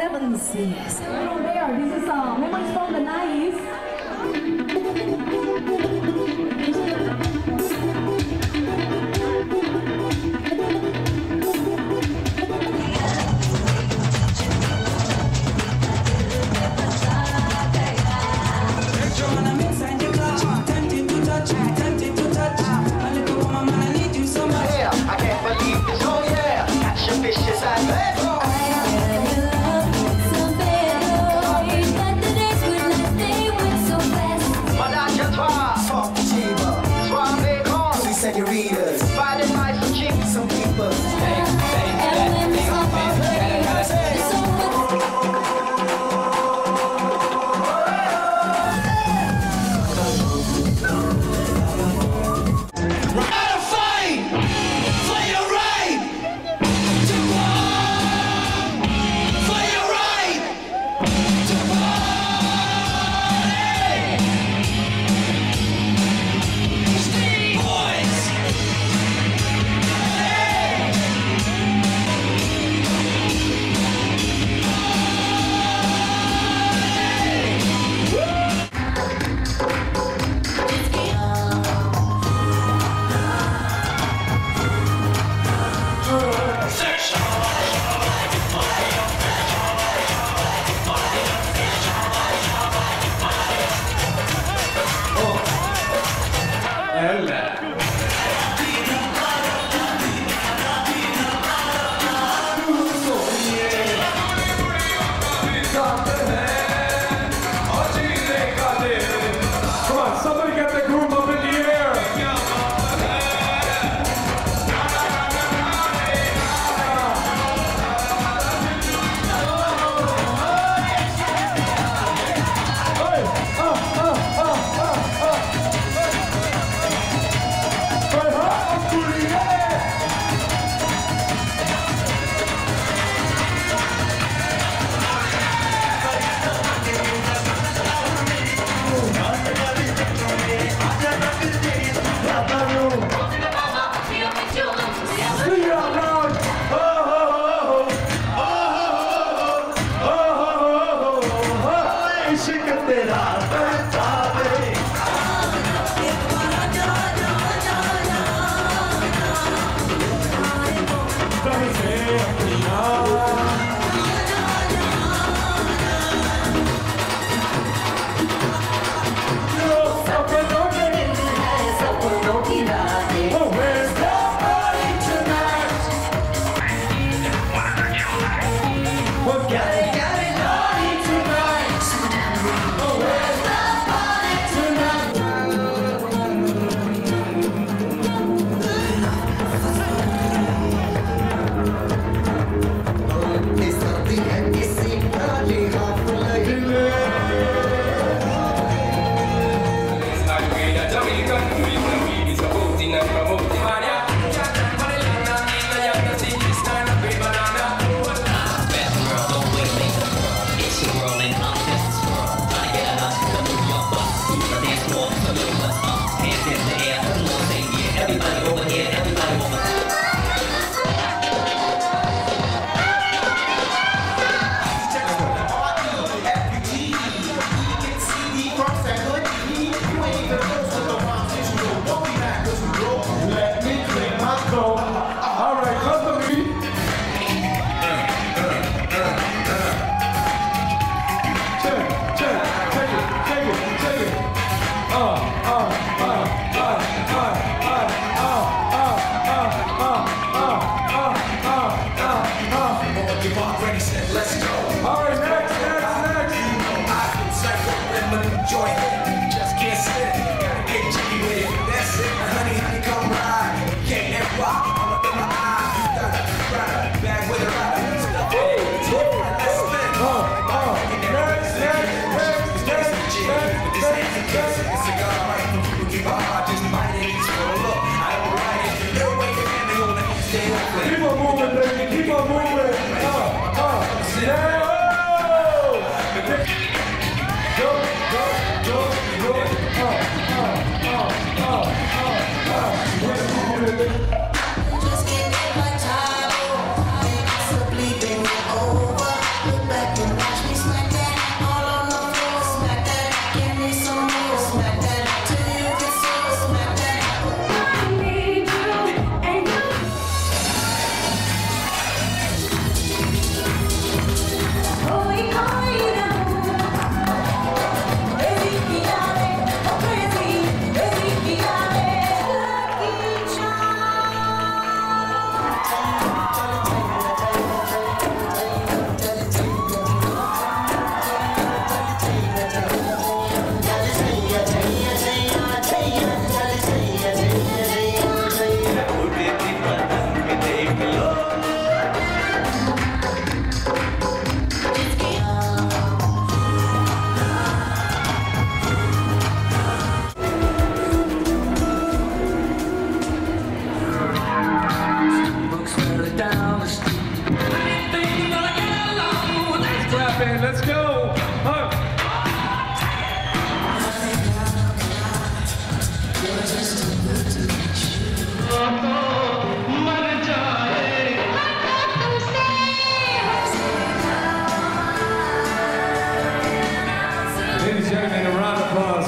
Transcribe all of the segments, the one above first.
76. From there, this is memories from the 90s. Got it naughty tonight.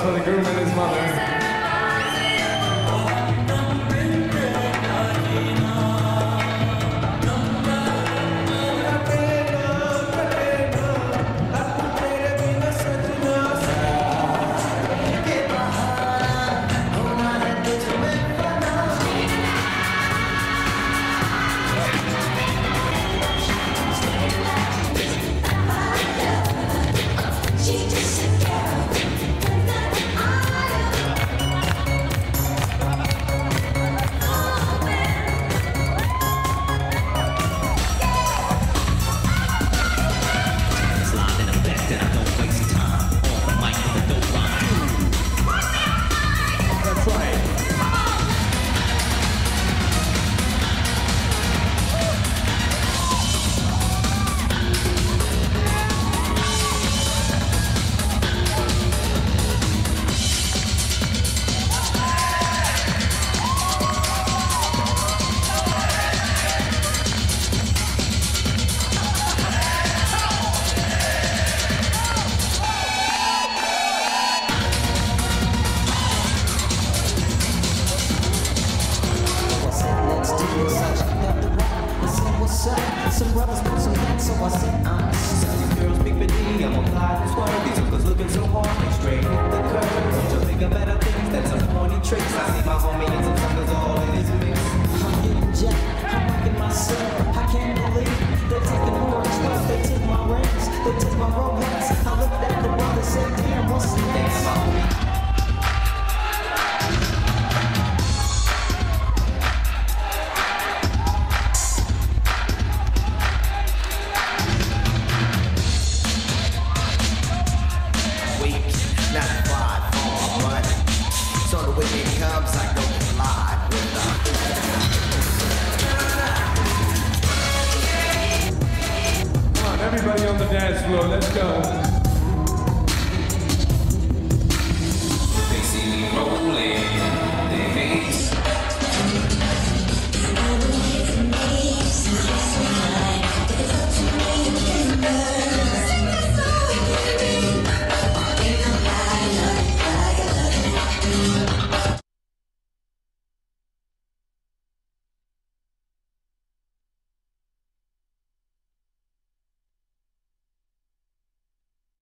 for the groom and his mother. Some brothers want some dance, so I said I'm selling girls, big biddy, I'm on fly and swerve. These hookers looking so hard, they straight hit the curve. Don't you think of better things than some corny tricks? I see my homie and some suckers all in his mix. I'm getting jacked, I'm rocking myself. I can't believe they're taking more as well. They took my rings, they took my Rolex. I looked at the brother, said, damn, what's the next? My homie. Everybody on the dance floor, let's go.